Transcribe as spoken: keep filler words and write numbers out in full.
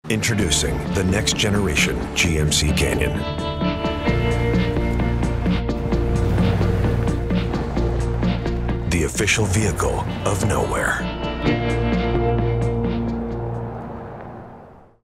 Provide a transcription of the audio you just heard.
Introducing the next generation G M C Canyon. The official vehicle of nowhere.